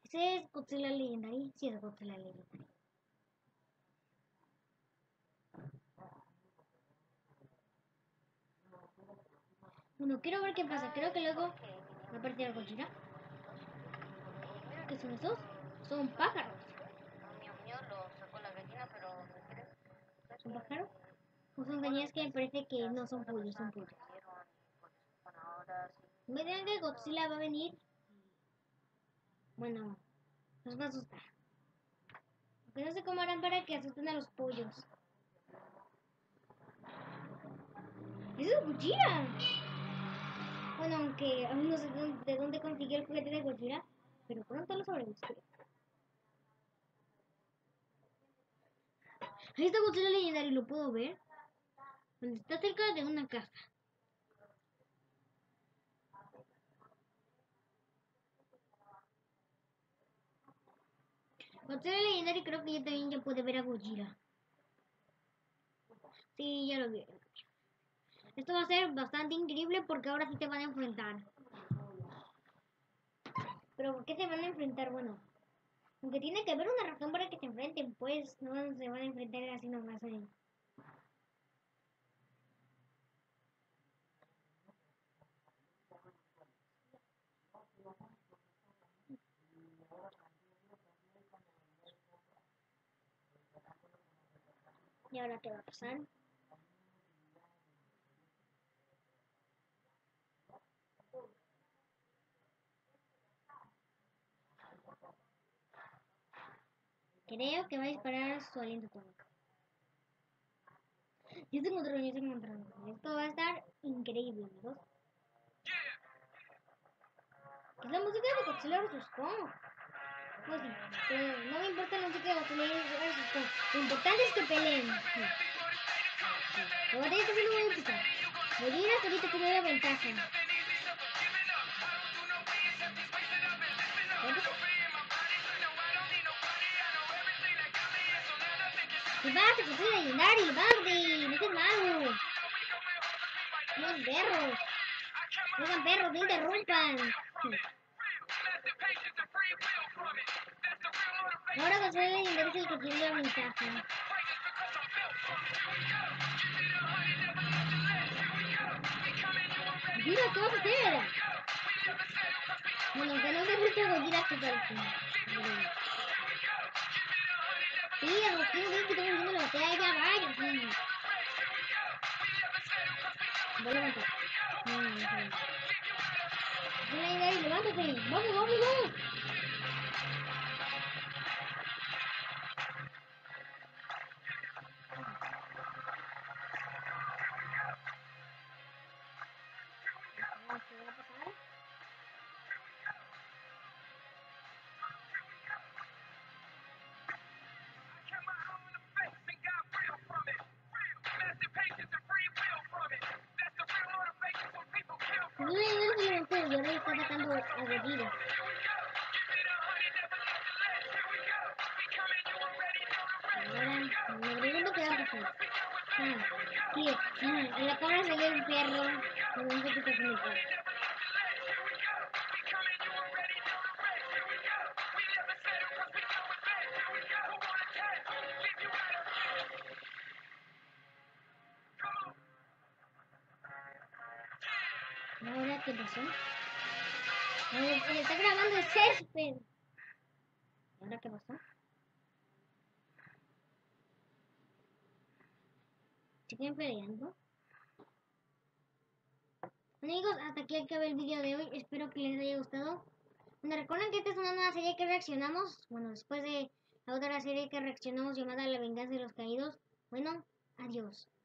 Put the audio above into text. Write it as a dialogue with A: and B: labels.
A: Ese es Godzilla Legendary. Sí, es Godzilla Legendary. Bueno, quiero ver qué pasa. Creo que luego va a aparecer Godzilla. ¿Qué son esos? Son pájaros.
B: Mío lo sacó la gallina, pero
A: ¿Son pájaros? O son gallinas que me parece que no son pollos, son pollos. Me dirán que Godzilla va a venir. Bueno, nos va a asustar. Porque no sé cómo harán para que asusten a los pollos. ¡Eso es Godzilla! Bueno, aunque aún no sé de dónde consiguió el juguete de Godzilla, pero pronto lo sabremos. Ahí está Godzilla Legendario, lo puedo ver. Donde está cerca de una casa. Godzilla Legendario creo que yo también ya pude ver a Godzilla. Sí, ya lo vi. Esto va a ser bastante increíble porque ahora sí te van a enfrentar. ¿Pero por qué se van a enfrentar? Bueno, aunque tiene que haber una razón para que se enfrenten, pues no se van a enfrentar así nomás. ¿Y ahora qué va a pasar? Creo que va a disparar su aliento atómico. Ya se encontró, ya se encontró. Esto va a estar increíble, amigos. ¿Qué es la música de Godzilla vs. Kong? Pues sí, pero no me importa la música de Godzilla vs. Kong. Lo importante es que peleen. Sí. La batalla está siendo muy épica. Godzilla ahorita tiene la ventaja. ¡Levante, Godzilla Legendary! ¡Levante! ¡No seas malo! ¡No sean perros! ¡No sean perros! ¡No interrumpan! Ahora Godzilla Legendary es el que tiene la ventaja. Mira, ¿qué vas a hacer? Bueno, que no se gusta Godzilla que tal. Sí, Agustín, sí, que estoy viendo la batalla, ya vaya, sí. Voy a levantar. No, no, no. Levántate. Vamos, vamos, vamos. ¿Qué va a pasar? No se levantó y ahora está atacando a Godzilla. Ahora, me pregunto qué va a pasar. Sí, en la cámara salió un perro. Pero no sé qué está haciendo el perro. ¿Ahora qué pasó? Está grabando el césped. ¿Ahora qué pasó? ¿Siguen peleando? Bueno, amigos, hasta aquí acaba el video de hoy. Espero que les haya gustado. Bueno, recuerden que esta es una nueva serie que reaccionamos. Bueno, después de la otra serie que reaccionamos llamada La Venganza de los Caídos. Bueno, adiós.